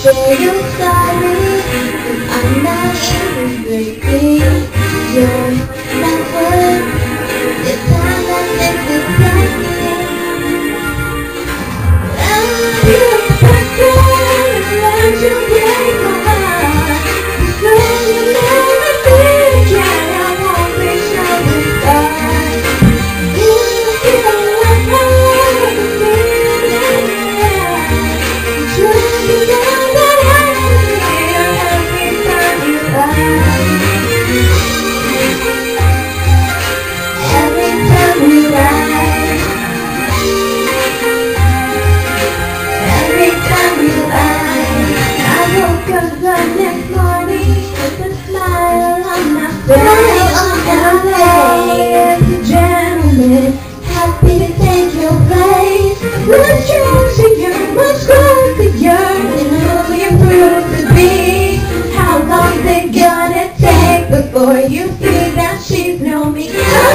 say you're sorry, but I'm not sure, baby. You're not worth the time I take to tell you. I'm your person, let you break my heart. So you never think, yeah, I won't be satisfied. You feel like I'm the feeling, yeah. You know that I hear every time you lie. Every time you lie. Every time you lie. I woke up the next morning with a smile on my face. And I'm a gentleman, happy to take your place. Much juicier, much closer, and who you prove to be. How long's it gonna take before you see that she's no me?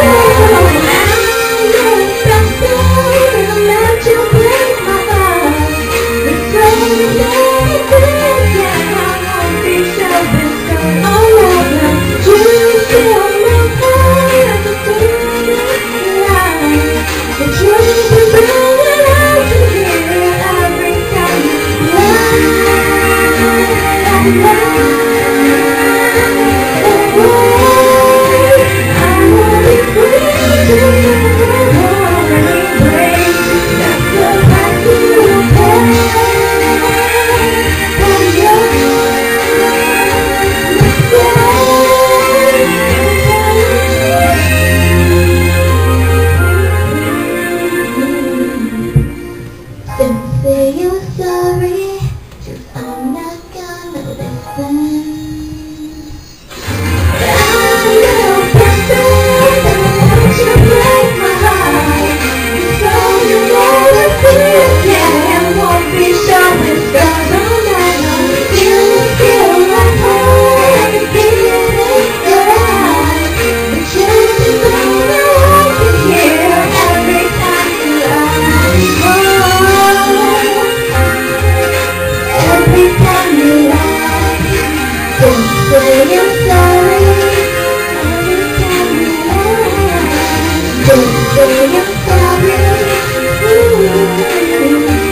Say you're sorry, 'cause I'm not gonna listen. I'm your person, don't let you break my heart. So you never think, yeah, I won't be showing scars on that one. You feel like home, feeling your eyes. The chances only I can hear every time you lie. Every time you lie, don't say you're sorry. Every time you lie, don't say you're sorry. Ooh.